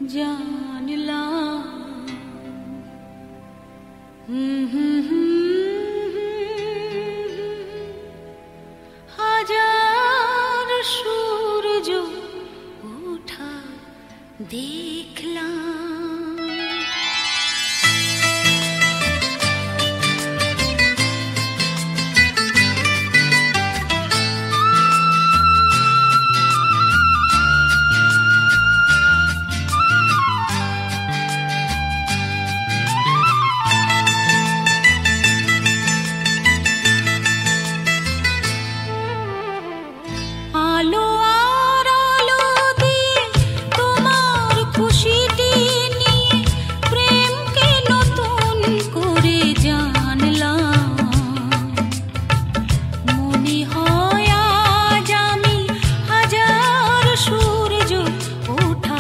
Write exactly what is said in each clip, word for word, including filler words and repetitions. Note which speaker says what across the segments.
Speaker 1: হাজার সূর্য ওঠা দেখলাম। আলো আর আলো দিয়ে তোমার খুশিটি নিয়ে প্রেমকে নতুন করে জানলাম। মনে হয় আজ আমি হাজার সূর্য ওঠা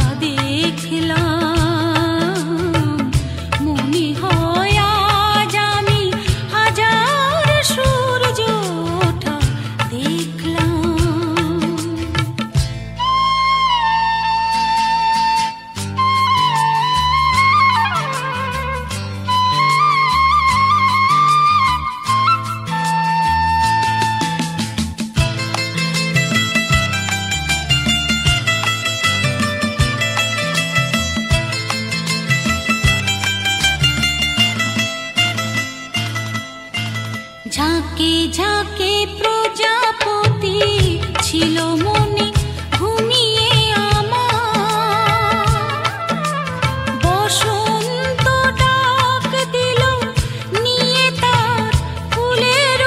Speaker 1: দেখলাম। মনে হয় আজ আমি হাজার সূর্য ওঠা দেখলাম। ঝাঁকে ঝাঁকে প্রজাপতি ছিল মনে ঘুমিয়ে আমার। বসন্ত ডাক দিল নিয়ে তার ফুলের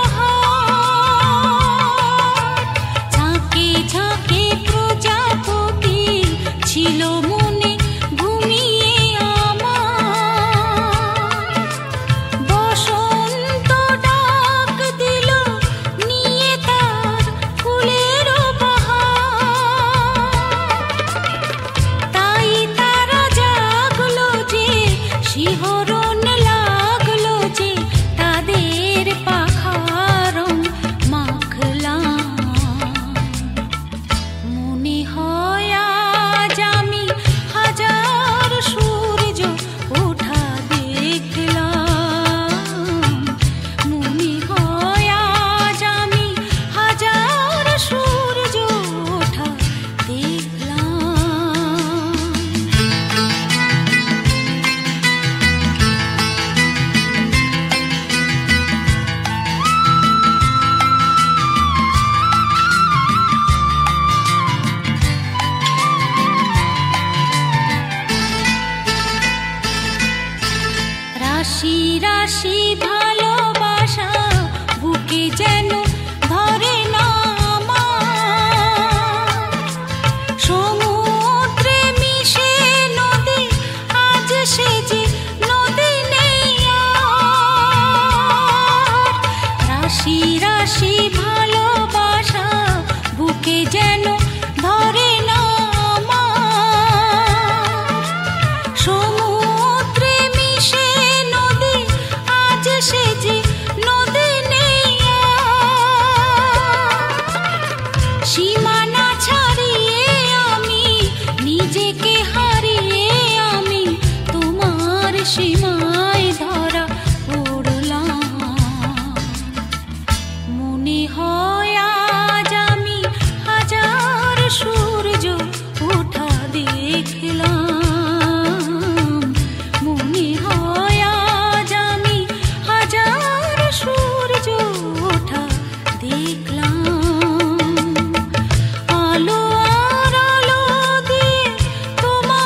Speaker 1: বাহার। ঝাঁকে ঝাঁকে প্রজাপতি ছিল মনে ঘুমিয়ে আমার। বসন্ত ডাক দিল নিয়ে তার ফুলের বাহার। তাই তারা জাগলো যে শিহরণ লাগলো যে তাদের পাখার রং মাখলাম। মনে হয় আজ আমি হাজার সূর্য ওঠা দেখলাম। মনে হয় আজ আমি হাজার সূর্য ওঠা দেখলাম। রাশি রাশি ভালোবাসা বুকে যেন ধরে না আমার। সমুদ্রে মিশে নদী আজ সে যে নদী নেই আর। রাশি রাশি ভালোবাসা বুকে যেন ধরে না আমার। সমুদ্রে মিশে নদী আজ সে যে নদী নেই আর। সীমানা ছাড়িয়ে আমি নিজেকে হারিয়ে আমি তোমার সীমায় ধরা পড়লাম। মনে হয় আজ আমি হাজার সূর্য ওঠা দেখলাম। মনে হয় আজ আমি হাজার সূর্য ওঠা দেখলাম। আলো আর আলো দিয়ে তোমার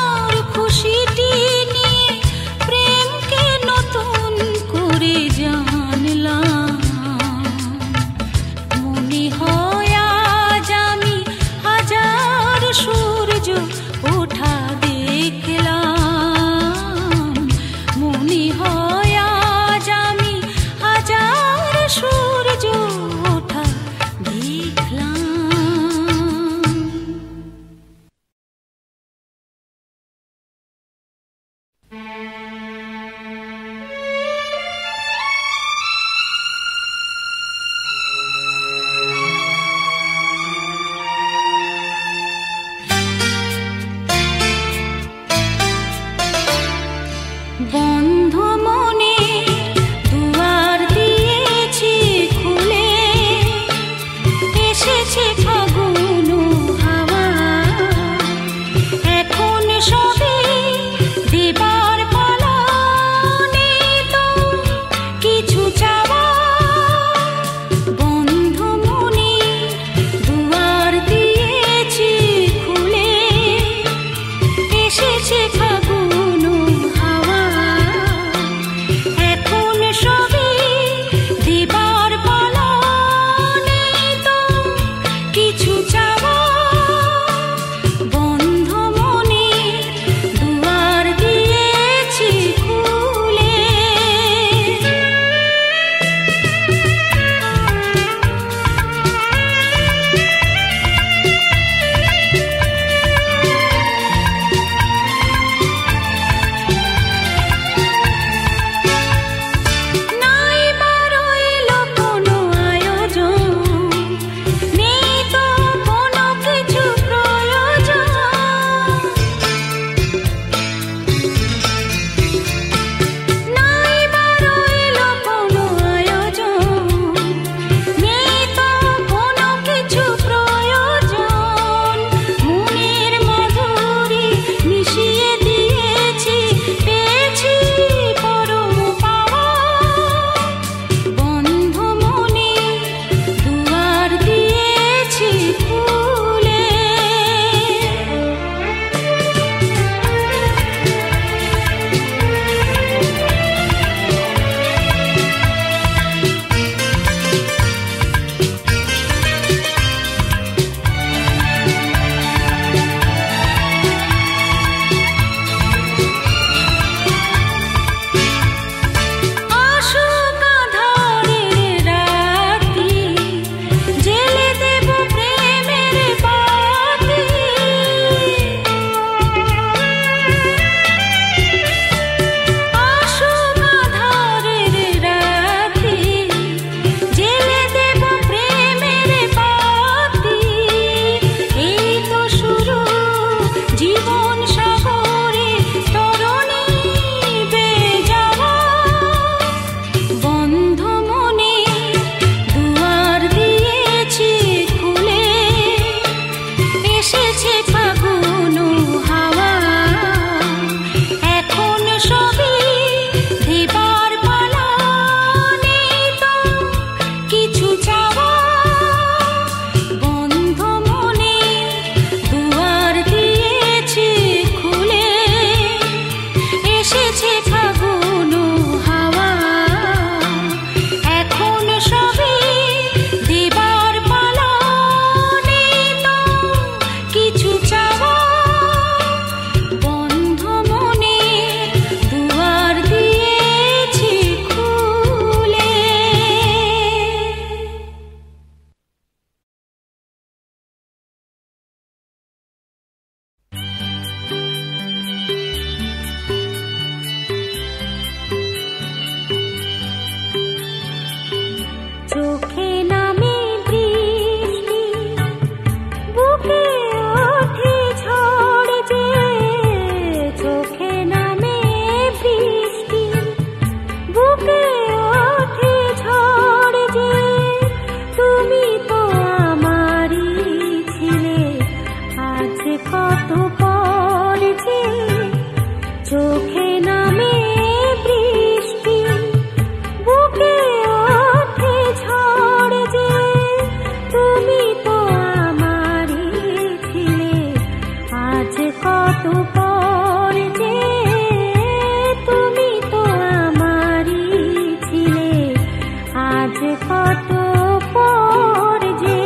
Speaker 1: কত পর যে তুমি তো আমারই ছিলে, আজ কত পর যে।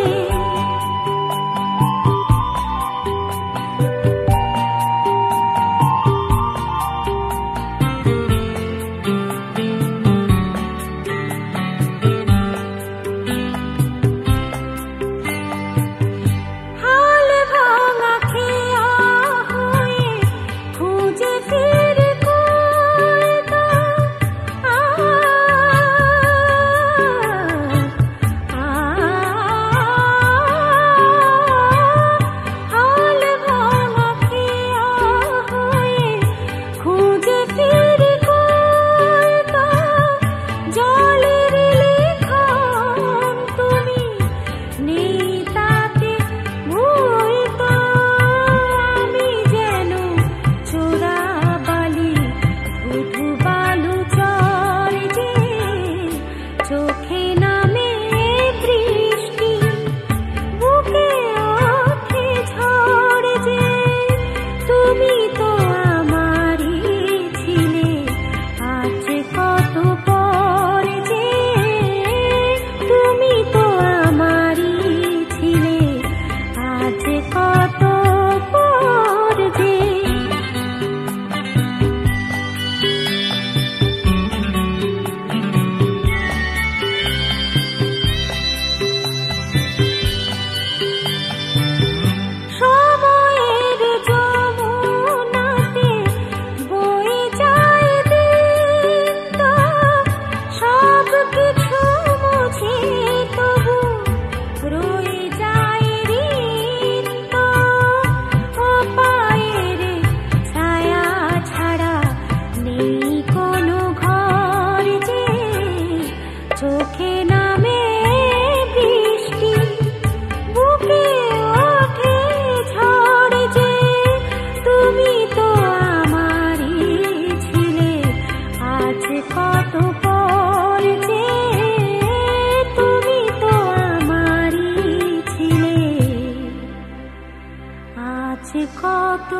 Speaker 1: কত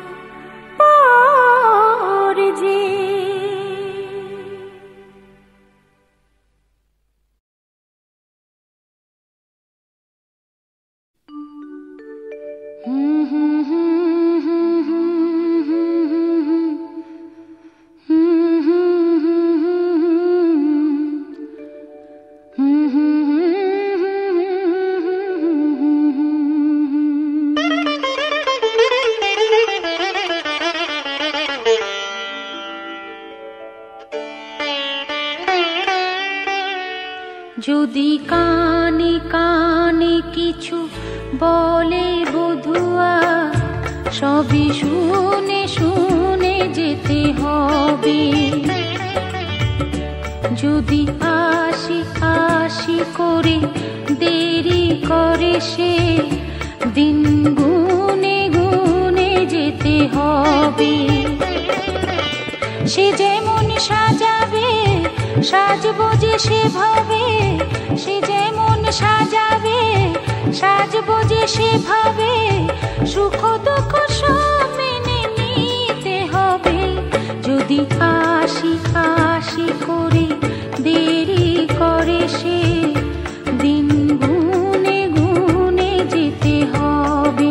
Speaker 1: পর যে। যদি কানে কানে কিছু বলে বধুয়া, সবই শুনে শুনে যেতে হবে। যদি আসি আসি করে দেরি করে সে, দিন গুনে গুনে যেতে হবে। সে যেমন সাজাবে সাজবো যে সেভাবে, সে যেমন সাজাবে সাজবো যে সেভাবে। সুখ দুঃখ সব মেনে নিতে হবে। যদি আসি আসি করে দেরি করে সে, দিন গুনে গুনে যেতে হবে।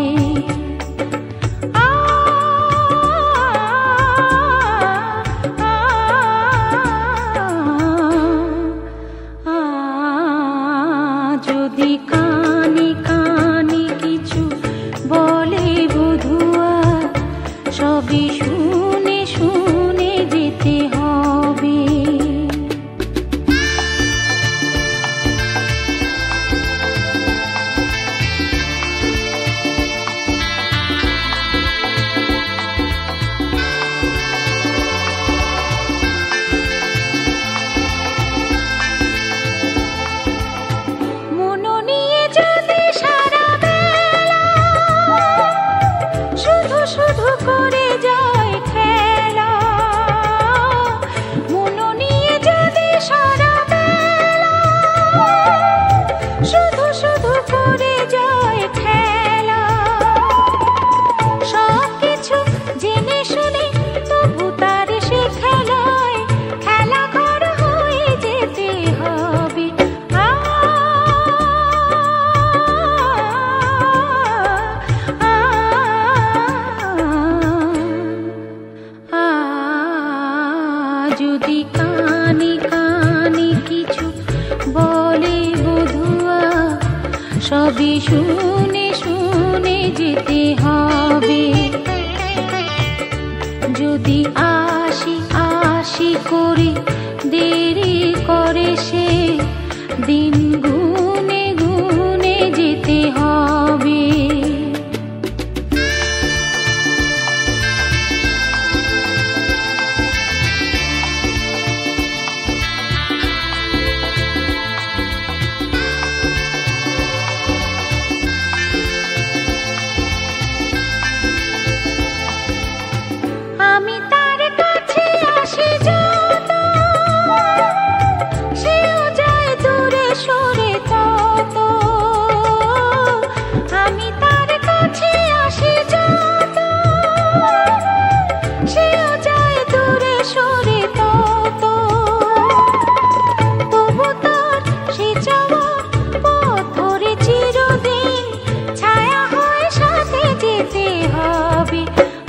Speaker 1: যদি কানে কানে কিছু বলে বধুয়া, সবই শুনে শুনে যেতে হবে। শুধু করে যায় খেলা, মন নিয়ে যদি সারা বেলা শুধু শুধু করে যায় খেলা। সব কিছু যদি কানে কানে কিছু বলে বধুয়া, সবই শুনে শুনে যেতে হবে। যদি আসি আসি করে দেরি করে সে, দিন গুনে গুনে যেতে হবে। আমি তার কাছে আসি যত, সেও যায় দূরে সরে তত। আমি তার কাছে আসি যত, সেও যায় দূরে সরে তত। তবু তার সে যাওয়া পথ ধরে চিরদিন ছায়া হয়ে সাথে যেতে হবে।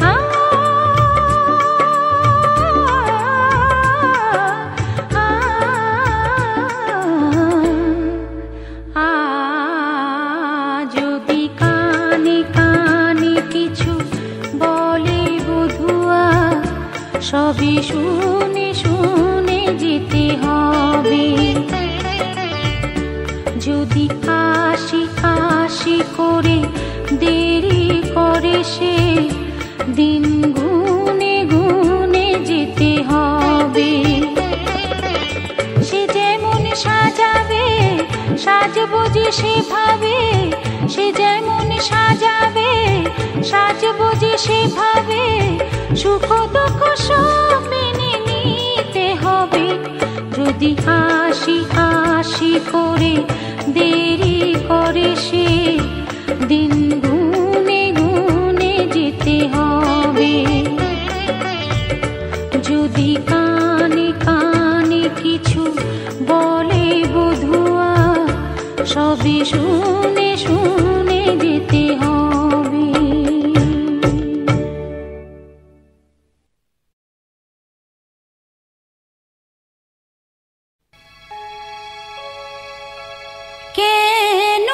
Speaker 1: সবই শুনে শুনে যেতে হবে। যদি আসি আসি করে দেরি করে সে, দিন গুনে গুনে যেতে হবে। সে যেমন সাজাবে সাজবো যে সেভাবে, সে যেমন সাজাবে সাজবো যে সেভাবে। সুখ দুঃখ সব মেনে নিতে হবে। যদি আসি আসি করে দেরি করে সে, দিন গুনে গুনে যেতে হবে। যদি কানে কানে কিছু বলে বধুয়া, সবই শুনে শুনে যেতে হবে। কেন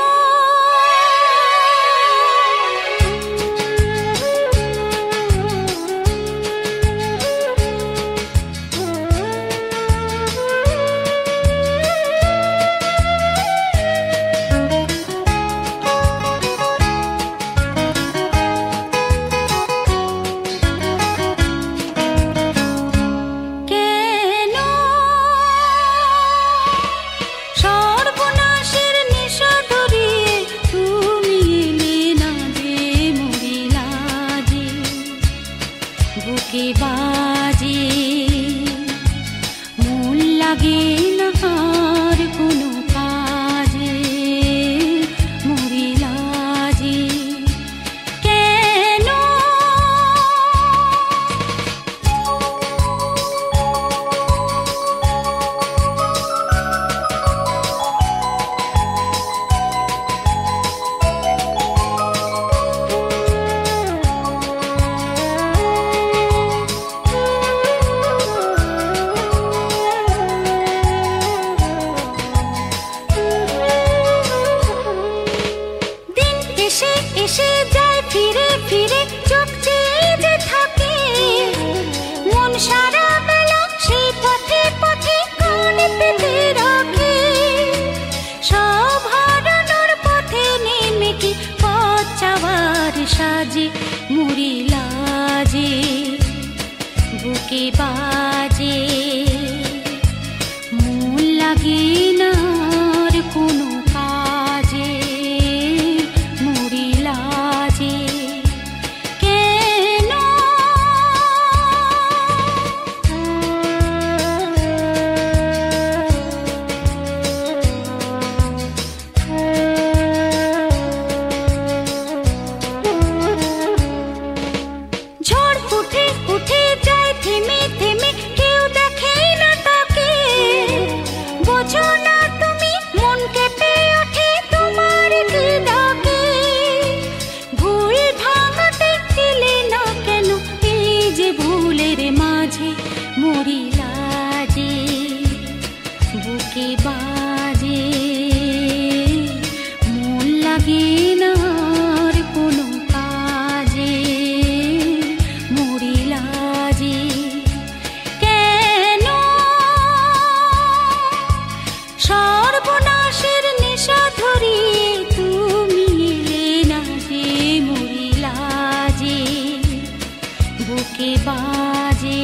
Speaker 1: সাজে মুড়ি লাজে বুকে বাজে মন লাগে না আর কোনো কাজে মুড়ি লাজে কেন থেমে থেমে কেউ দেখে না তাকে বোঝো না বুকে বাজে,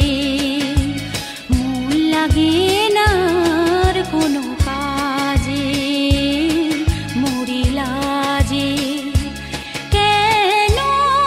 Speaker 1: মন লাগে না আর কোনো কাজে, মরি লাজে কেন।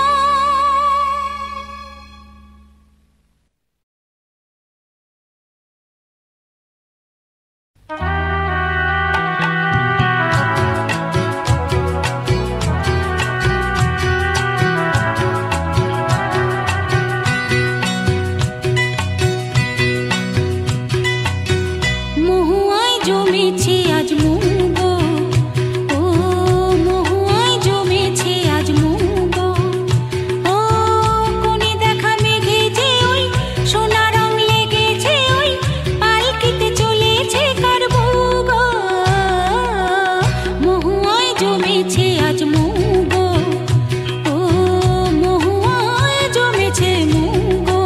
Speaker 1: মহুয়ায় জমেছে আজ মুগো, ও মহুয়ায় জমেছে আজ মুগো, ও কোণে দেখা মেঘে যে ওই সোনা রং লেগেছে, ওই পালকিতে চলেছে কার ভুগো। মহুয়ায় জমেছে আজ মুগো, ও মহুয়ায় জমেছে মুগো।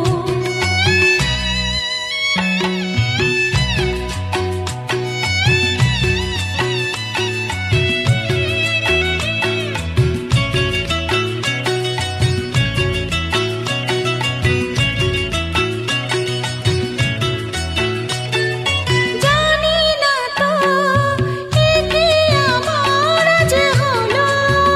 Speaker 1: জানি না তো এ কি আমার আজ হলো,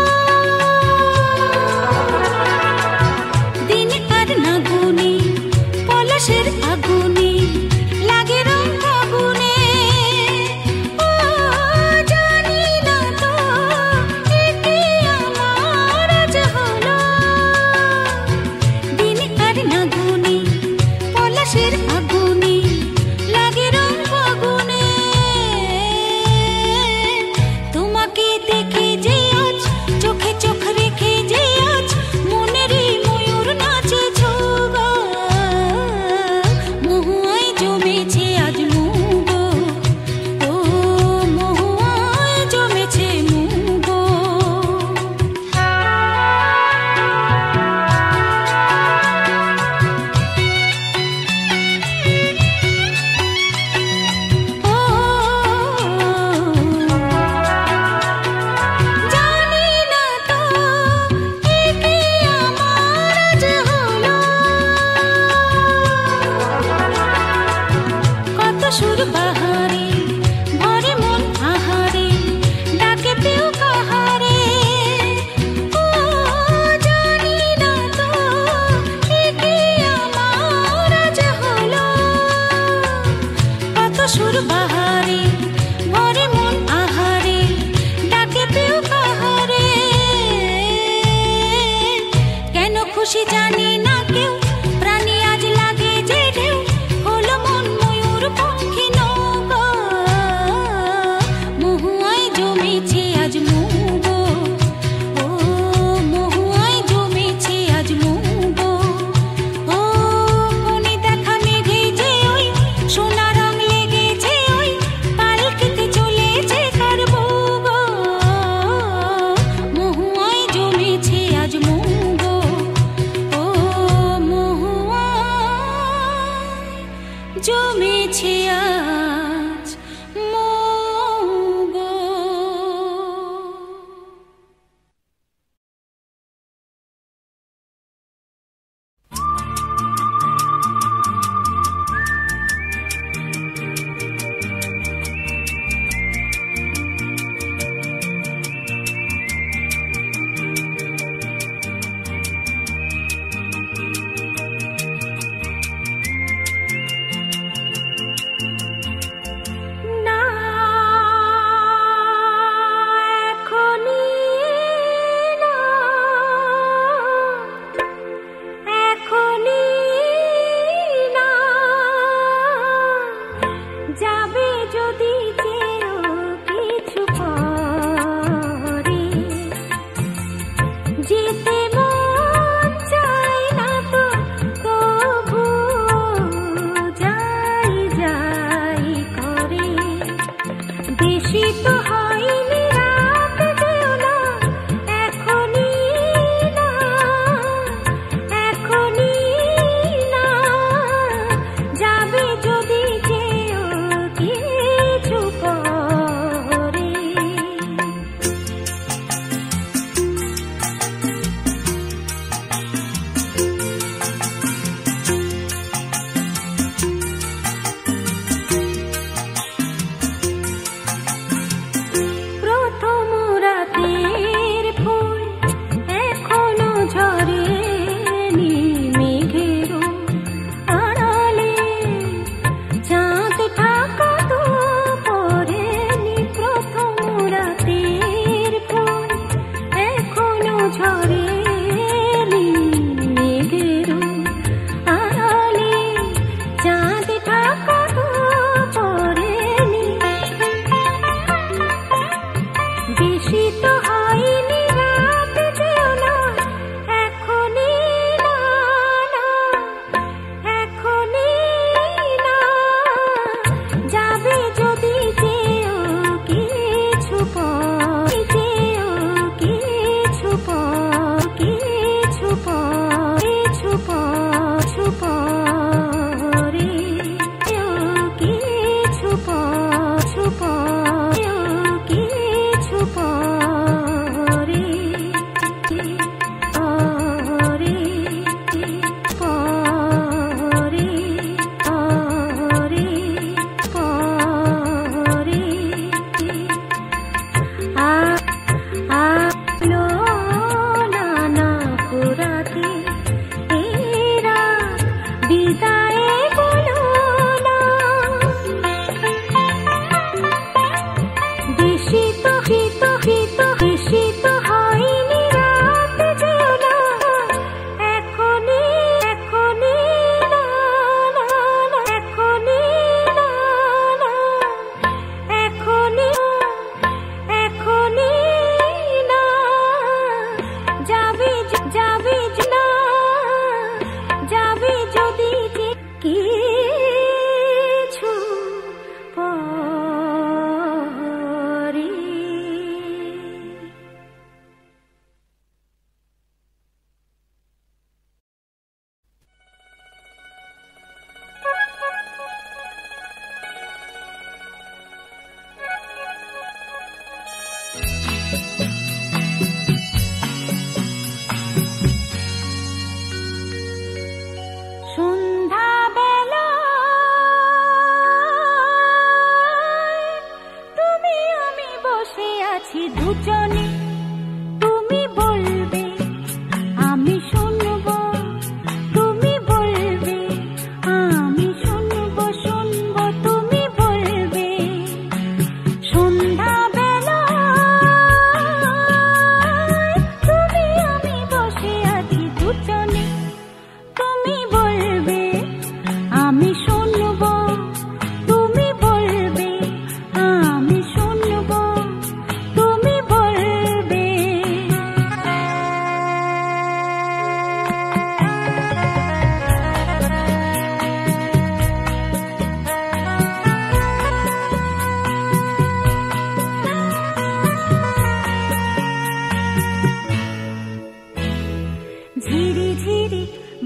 Speaker 1: দিন আর না গুনি পলাশের আগুনে লাগে রং ফাগুনে। ও জানি না তো এ কি আমার আজ হলো, দিন আর না গুনি পলাশের আগুনে লাগে রং ফাগুনে। তোমাকে দেখে যে আজ চোখে চোখ রেখে যে আজ মনেরই ময়ূর নাচে ছোগো। মহুয়ায় জমেছে আজ মুগো, ও মহুয়ায় জমেছে মুগো। ও জানি না তো এ কি আমার আজ হলো, কত সুর বাহারে ভরে মন আহারে ডাকে পেও কাহারে। ও জানি না তো এ কি আমার আজ হলো, কত সুর বাহারে ভরে মন আহারে ডাকে পেও কাহারে। কেন খুশি জানি না কেউ, প্রাণী আজ লাগে যে ঢেউ, হলো মন ময়ূর পঙ্খী নৌকো। মহুয়ায় জমেছে আজ মুগো, ও মহুয়ায় জমেছে আজ মুগো, ও কোণে দেখা মেঘে যে ওই সোনা রং লেগেছে, ওই পালকিতে চলেছে কার ভুগো। মহুয়ায় জমেছে আজ মুগো, ও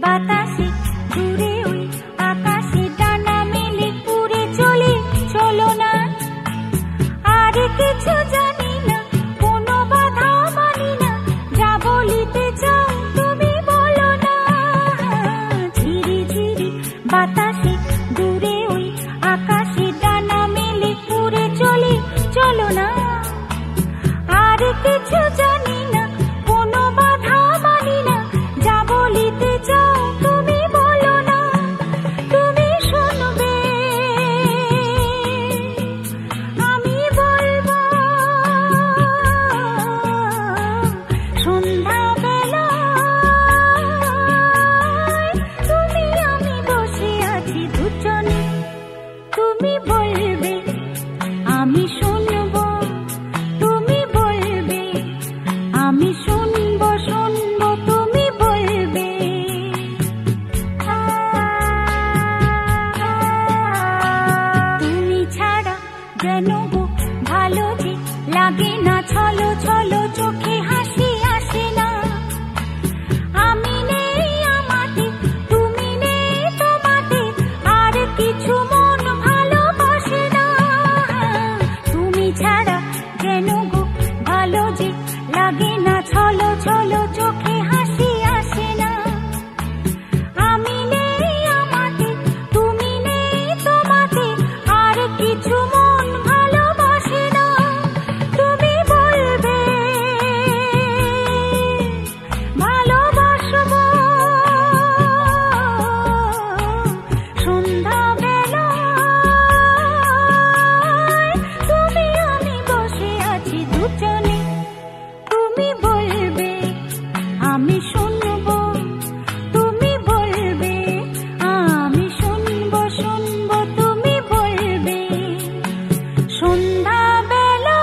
Speaker 1: বাতাসে দূরে ওই আকাশে ডানা মেলে উড়ে চলি, চলো না আর কিছু জানি না, কোনো বাধা মানি না, যা বলিতে চাও তুমি বলো না। ঝিরি ঝিরি বাতাসে দূরে ওই আকাশে ডানা মেলে উড়ে চলি, চলো না আর কিছু জানি না, কোনো বাধা মানি না, যা বলিতে চাও তুমি বলো না। তুমি শুনবে আমি বলবো, সন্ধ্যাবেলায় তুমি আমি বসে আছি দুজনে, তুমি বলবে আমি শুনবো, তুমি বলবে আমি শুনবো, শুনবো তুমি বলবে। তুমি ছাড়া যেন গো ভালো যে লাগে না, ছলো ছলো চোখে হাসি আসে না। আমি নেই আমাতে, তুমি নেই তোমাতে, আর কিছু মন ভালোবাসে না। তুমি ছাড়া যেন গো ভালো যে লাগে না, ছলো ছলো চোখে হাসি আসে না। আমি নেই আমাতে, তুমি নেই তোমাতে, আর কিছু মন ভালোবাসে না। তুমি বলবে ভালোবাসবো, সন্ধ্যাবেলায় তুমি আমি বসে আছি দুজনে, তুমি বলবে আমি শুনবো, তুমি বলবে আমি শুনবো, শুনবো তুমি বলবে। সন্ধ্যাবেলা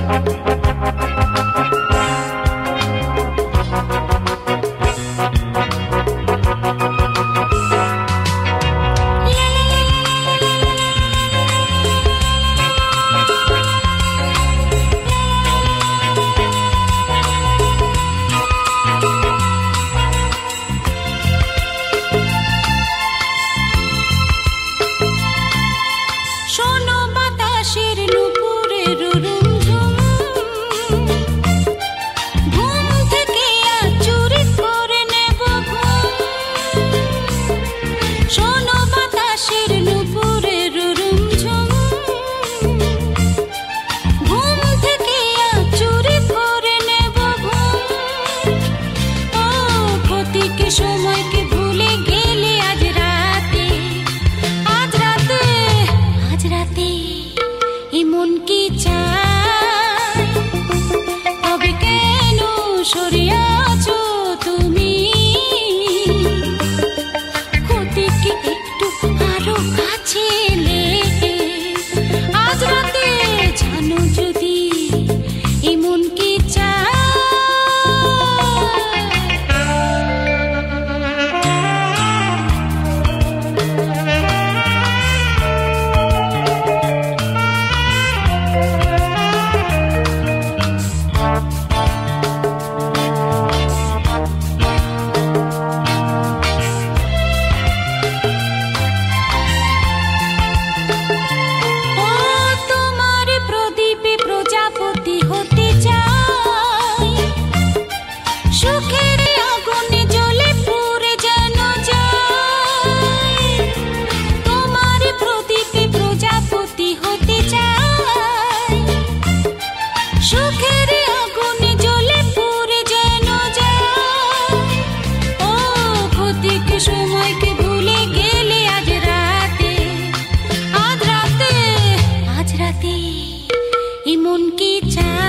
Speaker 1: মন কি চায়।